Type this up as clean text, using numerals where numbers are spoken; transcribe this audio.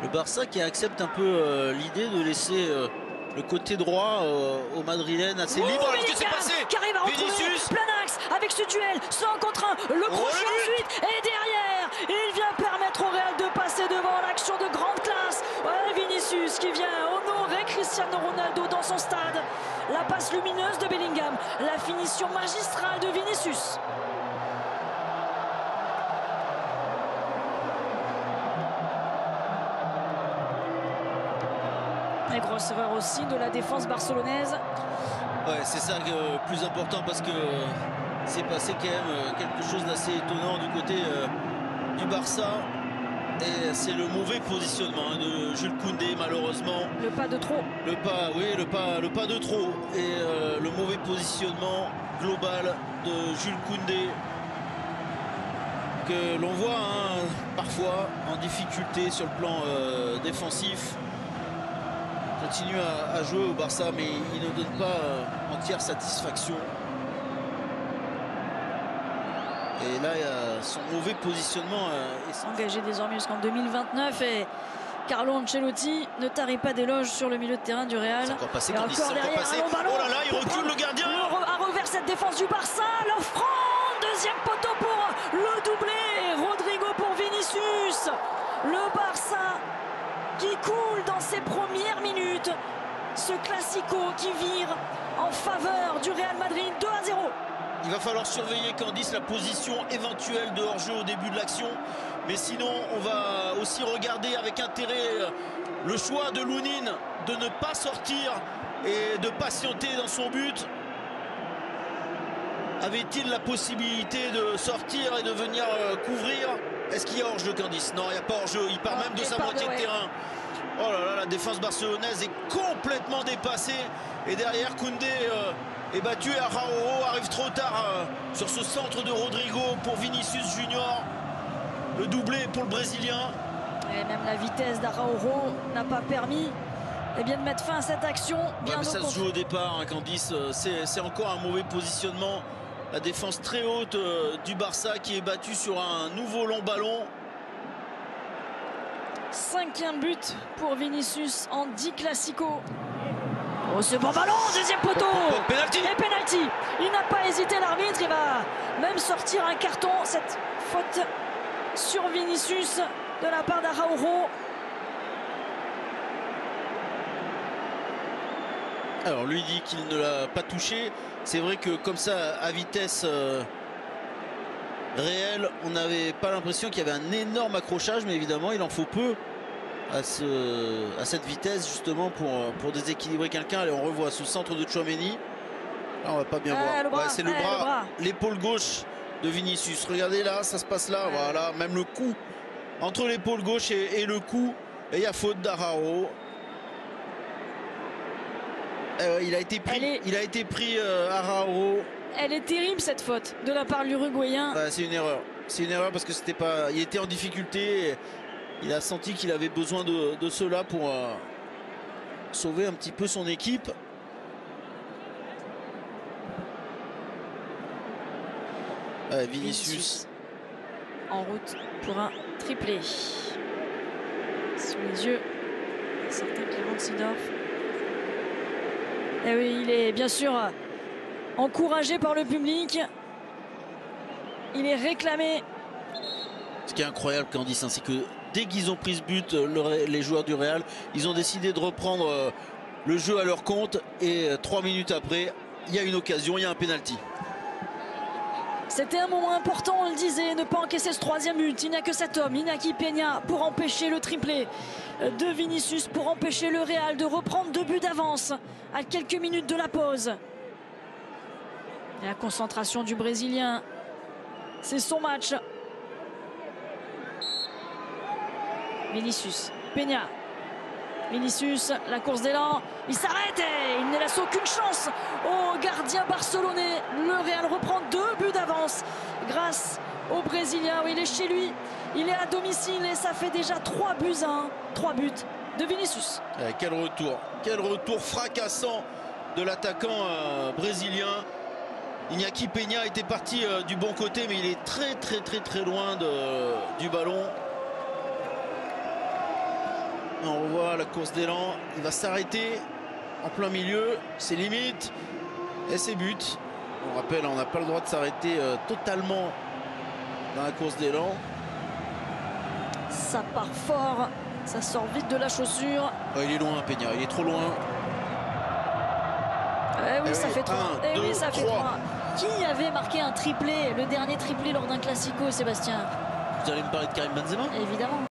Barça qui accepte un peu l'idée de laisser le côté droit au Madrilène assez libre. Alors que c'est passé qui arrive à retrouver Vinicius plein axe avec ce duel 100 contre 1, le crochet ensuite et derrière il vient permettre au Real de passer devant l'action de grande classe. Ouais, Vinicius qui vient honorer Cristiano Ronaldo dans son stade. La passe lumineuse de Bellingham, la finition magistrale de Vinicius. Et grosse erreur aussi de la défense barcelonaise. Ouais, c'est ça le plus important parce que c'est passé quand même quelque chose d'assez étonnant du côté du Barça. Et c'est le mauvais positionnement de Jules Koundé malheureusement. Le pas de trop. Le pas de trop. Et le mauvais positionnement global de Jules Koundé. Que l'on voit parfois en difficulté sur le plan défensif. Continue à jouer au Barça, mais il ne donne pas entière satisfaction. Et là, il y a son mauvais positionnement. Engagé désormais jusqu'en 2029 et Carlo Ancelotti ne tarit pas d'éloges sur le milieu de terrain du Real. C'est encore passé, et encore derrière, passé. un long ballon. Oh là là, il recule le gardien. À revers cette défense du Barça, l'offrande, deuxième poteau pour le doublé. Rodrigo pour Vinicius. Le Barça qui coule dans ses premières minutes. Ce classico qui vire en faveur du Real Madrid 2-0. Il va falloir surveiller Candice la position éventuelle de hors-jeu au début de l'action. Mais sinon, on va aussi regarder avec intérêt le choix de Lounine de ne pas sortir et de patienter dans son but. Avait-il la possibilité de sortir et de venir couvrir? Est-ce qu'il y a hors-jeu, Candice? Non, il n'y a pas hors-jeu. Il part même de sa moitié de terrain. Oh là là, la défense barcelonaise est complètement dépassée. Et derrière, Koundé est battu. Et Araujo arrive trop tard sur ce centre de Rodrigo pour Vinicius Junior. Le doublé pour le Brésilien. Et même la vitesse d'Araujo n'a pas permis de mettre fin à cette action. Ouais, mais ça se joue au départ, Candice. C'est encore un mauvais positionnement. La défense très haute du Barça qui est battue sur un nouveau long ballon. 5e but pour Vinicius en 10 classicos. Oh, ce bon ballon, deuxième poteau. Penalty. Et penalty. Il n'a pas hésité, l'arbitre. Il va même sortir un carton. Cette faute sur Vinicius de la part d'Araujo. Alors lui dit qu'il ne l'a pas touché. C'est vrai que comme ça, à vitesse réelle, on n'avait pas l'impression qu'il y avait un énorme accrochage, mais évidemment il en faut peu à cette vitesse justement pour déséquilibrer quelqu'un. Allez, on revoit ce centre de Tchouaméni. Là on va pas bien voir. Ouais, c'est le bras, l'épaule gauche de Vinicius. Regardez là, ça se passe là. Ouais. Voilà, même le coup entre l'épaule gauche et le cou. Et il y a faute d'Araujo. Il a été pris Araujo. Elle est terrible cette faute de la part de l'Uruguayen. C'est une erreur. C'est une erreur parce que c'était pas. Il était en difficulté. Il a senti qu'il avait besoin de cela pour sauver un petit peu son équipe. Vinicius en route pour un triplé. Sous les yeux d'un certain Clément Seedorf. Et oui, il est bien sûr encouragé par le public. Il est réclamé. Ce qui est incroyable, Candice, c'est que dès qu'ils ont pris ce but, les joueurs du Real, ils ont décidé de reprendre le jeu à leur compte. Et 3 minutes après, il y a une occasion, il y a un penalty. C'était un moment important, on le disait, ne pas encaisser ce 3e but. Il n'y a que cet homme, Iñaki Peña, pour empêcher le triplé de Vinicius, pour empêcher le Real de reprendre 2 buts d'avance à quelques minutes de la pause. Et la concentration du Brésilien, c'est son match. Vinicius, Peña. Vinicius, la course d'élan, il s'arrête et il ne laisse aucune chance au gardien barcelonais. Le Real reprend 2 buts d'avance grâce au Brésilien. Il est chez lui, il est à domicile et ça fait déjà 3 buts à 1. 3 buts de Vinicius. Quel retour fracassant de l'attaquant brésilien. Iñaki Peña était parti du bon côté, mais il est très loin du ballon. On revoit la course d'élan. Il va s'arrêter en plein milieu. C'est limite. Et c'est but. On rappelle, on n'a pas le droit de s'arrêter totalement dans la course d'élan. Ça part fort. Ça sort vite de la chaussure. Il est loin, Peña. Il est trop loin. Eh oui, ça oui, fait 3. un, deux, Oui, ça fait 3. 3. Qui avait marqué un triplé, le dernier triplé lors d'un classico, Sébastien? Vous allez me parler de Karim Benzema? Évidemment.